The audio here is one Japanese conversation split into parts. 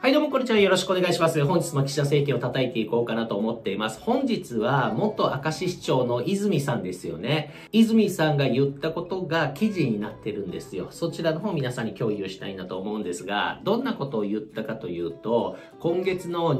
はい、どうもこんにちは。よろしくお願いします。本日も岸田政権を叩いていこうかなと思っています。本日は元明石市長の泉さんですよね。泉さんが言ったことが記事になってるんですよ。そちらの方を皆さんに共有したいなと思うんですが、どんなことを言ったかというと、今月の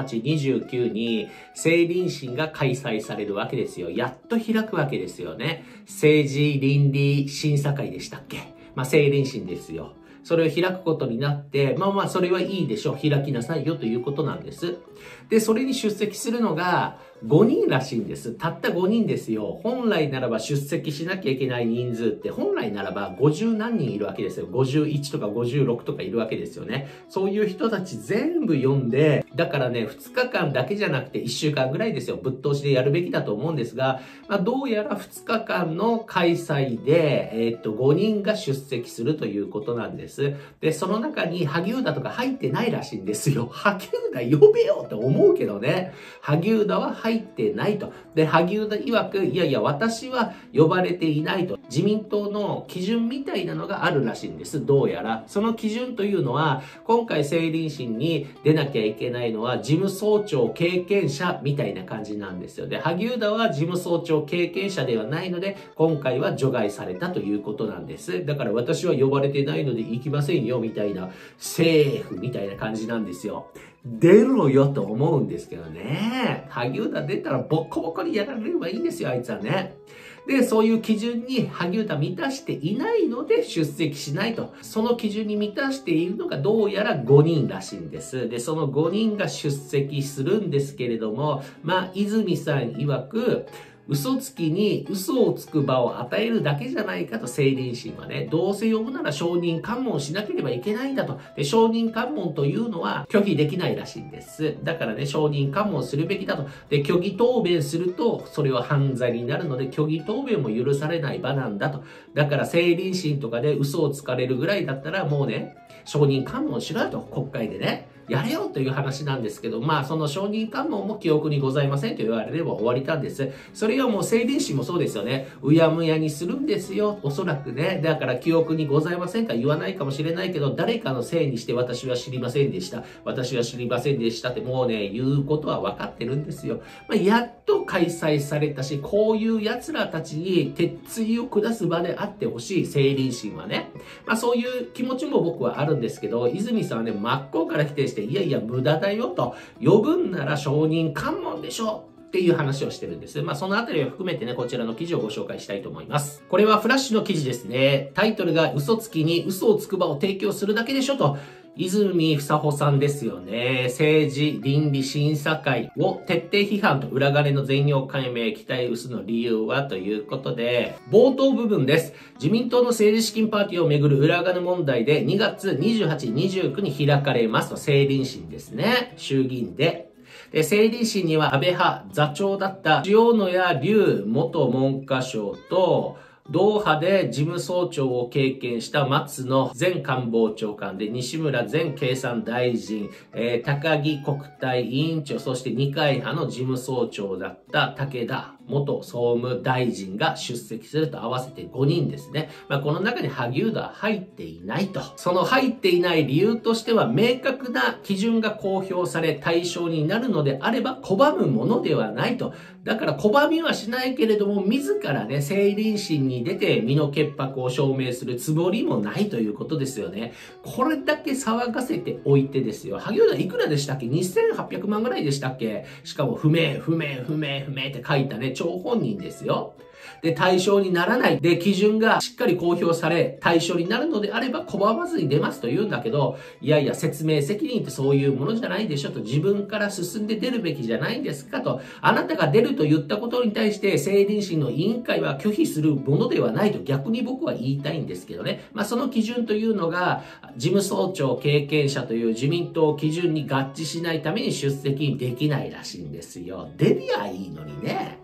28、29に政倫審が開催されるわけですよ。やっと開くわけですよね。政治倫理審査会でしたっけ？政倫審ですよ。それを開くことになって、それはいいでしょう。開きなさいよということなんです。で、それに出席するのが5人らしいんです。たった5人ですよ。本来ならば出席しなきゃいけない人数って本来ならば50何人いるわけですよ。51とか56とかいるわけですよね。そういう人たち全部呼んで、だからね、2日間だけじゃなくて1週間ぐらいですよ。ぶっ通しでやるべきだと思うんですが、どうやら2日間の開催で、5人が出席するということなんです。で、その中に萩生田とか入ってないらしいんですよ。萩生田呼べよって思うけどね。萩生田は入ってないと。で、萩生田曰く、いやいや、私は呼ばれていないと。自民党の基準みたいなのがあるらしいんです。どうやら。その基準というのは、今回政倫審に出なきゃいけないのは、事務総長経験者みたいな感じなんですよ。で、萩生田は事務総長経験者ではないので、今回は除外されたということなんです。だから私は呼ばれてないので行きませんよ、みたいな、セーフみたいな感じなんですよ。出ろよと思うんですけどね。萩生田出たらボッコボコにやられればいいんですよ、あいつはね。で、そういう基準に萩生田満たしていないので出席しないと。その基準に満たしているのがどうやら5人らしいんです。で、その5人が出席するんですけれども、泉さん曰く、嘘つきに嘘をつく場を与えるだけじゃないかと政倫審はね、どうせ呼ぶなら証人喚問しなければいけないんだと。で、証人喚問というのは拒否できないらしいんです。だからね、証人喚問するべきだと。で、虚偽答弁すると、それは犯罪になるので、虚偽答弁も許されない場なんだと。だから政倫審とかで嘘をつかれるぐらいだったら、もうね、証人喚問しろよと、国会でね。やれよという話なんですけど、その証人喚問も記憶にございませんと言われれば終わりたんです。それはもう政倫審もそうですよね。うやむやにするんですよ。おそらくね。だから記憶にございませんか言わないかもしれないけど、誰かのせいにして私は知りませんでした。私は知りませんでしたってもうね、言うことは分かってるんですよ。やっと開催されたし、こういう奴らたちに鉄槌を下す場であってほしい政倫審はね。そういう気持ちも僕はあるんですけど、泉さんはね、真っ向から否定して、いやいや無駄だよと、呼ぶんなら証人喚問でしょっていう話をしてるんです。そのあたりを含めてね、こちらの記事をご紹介したいと思います。これはフラッシュの記事ですね。タイトルが嘘つきに嘘をつく場を提供するだけでしょと。泉房穂さんですよね。政治倫理審査会を徹底批判と裏金の全容解明期待薄の理由はということで、冒頭部分です。自民党の政治資金パーティーをめぐる裏金問題で2月28、29に開かれますと、政倫審ですね。衆議院で。で、政倫審には安倍派座長だった塩谷隆元文科省と、同派で事務総長を経験した松野前官房長官で西村前経産大臣、高木国対委員長、そして二階派の事務総長だった武田元総務大臣が出席すると合わせて5人ですね。この中に萩生田は入っていないと。その入っていない理由としては明確な基準が公表され対象になるのであれば拒むものではないと。だから拒みはしないけれども自らね、政倫審に出て身の潔白を証明するつもりもないということですよね。これだけ騒がせておいてですよ。萩生田いくらでしたっけ？ 2800 万ぐらいでしたっけ？しかも不明って書いたね、張本人ですよ。で、対象にならない。で、基準がしっかり公表され、対象になるのであれば拒まずに出ますと言うんだけど、いやいや、説明責任ってそういうものじゃないでしょと、自分から進んで出るべきじゃないんですかと、あなたが出ると言ったことに対して政倫審の委員会は拒否するものではないと逆に僕は言いたいんですけどね。その基準というのが、事務総長経験者という自民党基準に合致しないために出席できないらしいんですよ。出りゃいいのにね。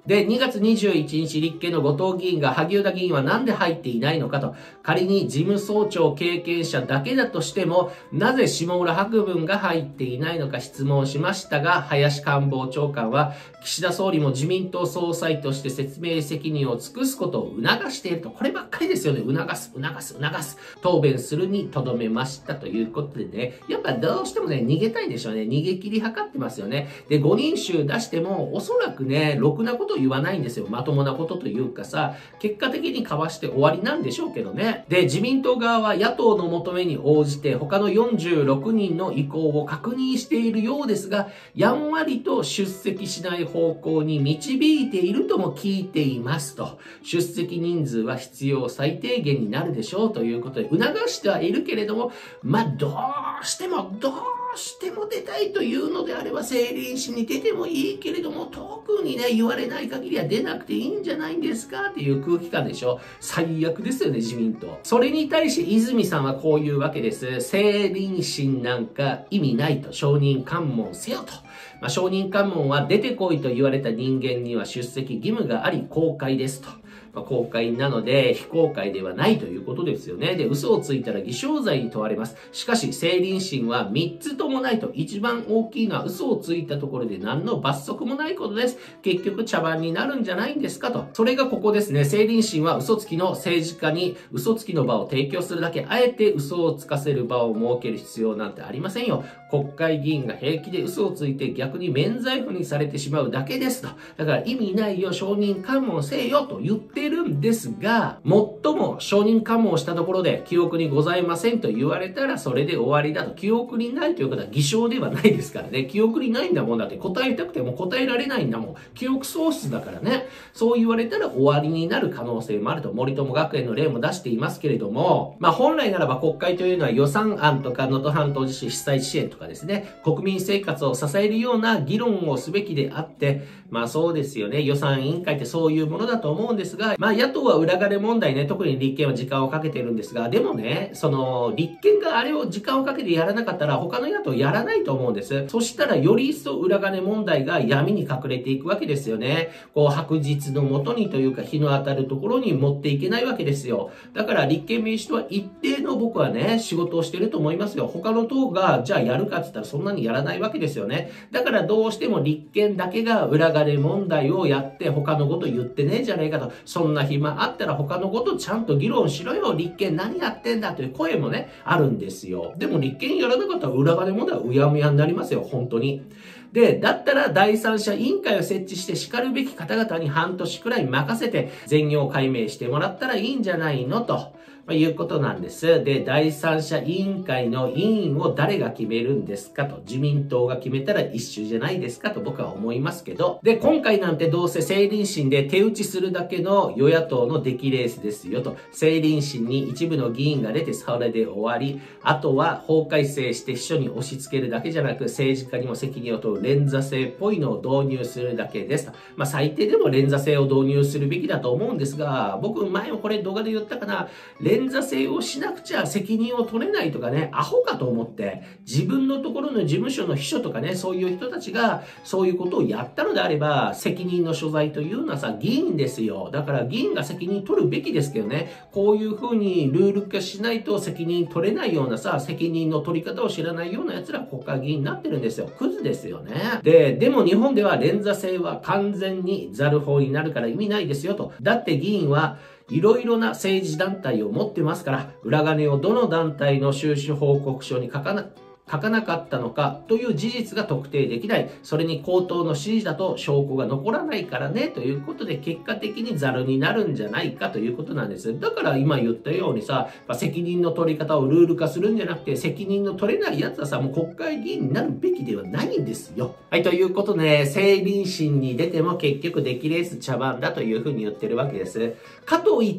で、2月21日立憲の後藤議員が萩生田議員はなんで入っていないのかと、仮に事務総長経験者だけだとしても、なぜ下村博文が入っていないのか質問しましたが、林官房長官は、岸田総理も自民党総裁として説明責任を尽くすことを促していると、こればっかりですよね。促す。答弁するにとどめましたということでね、やっぱどうしてもね、逃げたいでしょうね。逃げ切り図ってますよね。で、5人衆出しても、おそらくね、ろくなこと言わないんですよ。まともなことというかさ、結果的にかわして終わりなんでしょうけどね。で、自民党側は野党の求めに応じて、他の46人の意向を確認しているようですが、やんわりと出席しない方向に導いているとも聞いていますと。出席人数は必要最低限になるでしょうということで、促してはいるけれども、どうしても出たいというのであれば、政倫審に出てもいいけれども、特にね、言われない限りは出なくていいんじゃないんですかっていう空気感でしょ。最悪ですよね、自民党。それに対して泉さんはこういうわけです。政倫審なんか意味ないと、証人喚問せよと。証人喚問は出てこいと言われた人間には出席義務があり公開ですと。公開なので非公開ではないということですよね。で、嘘をついたら偽証罪に問われます。しかし、政倫審は3つともないと。一番大きいのは嘘をついたところで何の罰則もないことです。結局茶番になるんじゃないんですかと。それがここですね。政倫審は嘘つきの政治家に嘘つきの場を提供するだけ、あえて嘘をつかせる場を設ける必要なんてありませんよ。国会議員が平気で嘘をついて逆に免罪符にされてしまうだけですと。だから意味ないよ、証人喚問せえよと言ってるんですが、最も証人喚問をしたところで記憶にございませんと言われたらそれで終わりだと。記憶にないということは偽証ではないですからね。記憶にないんだもんだって、答えたくても答えられないんだもん。記憶喪失だからね。そう言われたら終わりになる可能性もあると。森友学園の例も出していますけれども、本来ならば国会というのは予算案とか能登半島地震被災支援とかですね、国民生活を支えるような議論をすべきであって、そうですよね。予算委員会ってそういうものだと思うんですが、野党は裏金問題ね、特に立憲は時間をかけてるんですが、でもね、立憲があれを時間をかけてやらなかったら他の野党やらないと思うんです。そしたらより一層裏金問題が闇に隠れていくわけですよね。白日のもとにというか日の当たるところに持っていけないわけですよ。だから立憲民主党は一定の僕はね、仕事をしてると思いますよ。他の党がじゃあやるかって言ったらそんなにやらないわけですよね。だからどうしても立憲だけが裏金問題をやって他のこと言ってねえじゃねえかと。そんな暇あったら他のことちゃんと議論しろよ。立憲何やってんだという声もね、あるんですよ。でも立憲やらなかったら裏金問題はうやむやになりますよ、本当に。で、だったら第三者委員会を設置して叱るべき方々に半年くらい任せて全容解明してもらったらいいんじゃないのと。いうことなんです。で、第三者委員会の委員を誰が決めるんですかと。自民党が決めたら一緒じゃないですかと僕は思いますけど。で、今回なんてどうせ政倫審で手打ちするだけの与野党の出来レースですよと。政倫審に一部の議員が出てそれで終わり。あとは法改正して秘書に押し付けるだけじゃなく政治家にも責任を問う連座制っぽいのを導入するだけですと。最低でも連座制を導入するべきだと思うんですが、僕前もこれ動画で言ったかな。連座制をしなくちゃ責任を取れないとかね、アホかと思って、自分のところの事務所の秘書とかね、そういう人たちがそういうことをやったのであれば、責任の所在というのはさ、議員ですよ。だから議員が責任取るべきですけどね、こういう風にルール化しないと責任取れないようなさ、責任の取り方を知らないような奴ら国会議員になってるんですよ。クズですよね。でも日本では連座制は完全にザル法になるから意味ないですよと。だって議員はいろいろな政治団体を持ってますから、裏金をどの団体の収支報告書に書かなかったのかという事実が特定できない。それに口頭の指示だと証拠が残らないからね、ということで結果的にザルになるんじゃないかということなんです。だから今言ったようにさ、責任の取り方をルール化するんじゃなくて、責任の取れない奴はさ、もう国会議員になるべきではないんですよ。はい、ということで、政倫審に出ても結局出来レース茶番だというふうに言ってるわけです。かといって、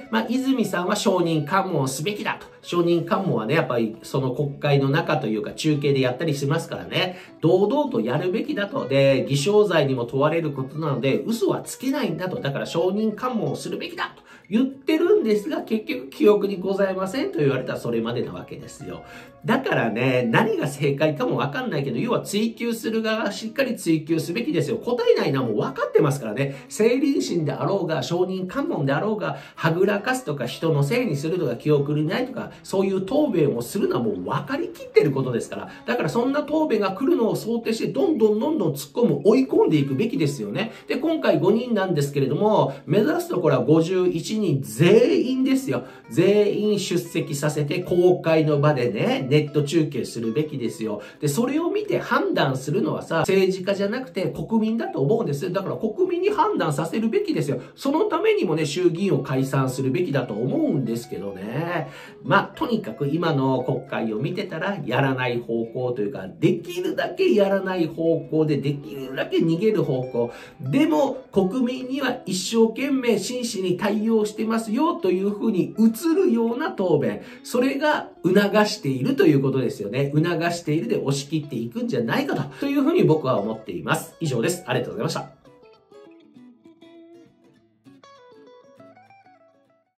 泉さんは証人喚問をすべきだと。証人喚問はね、やっぱりその国会の中というか中継でやったりしますからね、堂々とやるべきだと。で、偽証罪にも問われることなので、嘘はつけないんだと。だから証人喚問をするべきだ言ってるんですが、結局記憶にございませんと言われたらそれまでなわけですよ。だからね、何が正解かもわかんないけど、要は追求する側がしっかり追求すべきですよ。答えないのはもう分かってますからね。成人心であろうが、承認喚問であろうが、はぐらかすとか、人のせいにするとか、記憶にないとか、そういう答弁をするのはもう分かりきってることですから。だからそんな答弁が来るのを想定して、どんどん突っ込む、追い込んでいくべきですよね。で、今回5人なんですけれども、目指すところは51人全員ですよ。全員出席させて、公開の場でね、ネット中継するべきですよ。で、それを見て判断するのはさ、政治家じゃなくて国民だと思うんですよ。だから国民に判断させるべきですよ。そのためにもね、衆議院を解散するべきだと思うんですけどね。まあ、とにかく今の国会を見てたら、やらない方向というか、できるだけやらない方向で、できるだけ逃げる方向。でも、国民には一生懸命真摯に対応してますよというふうに映るような答弁。それが促しているということですよね。促しているで押し切っていくんじゃないかというふうに僕は思っています。以上です。ありがとうございました。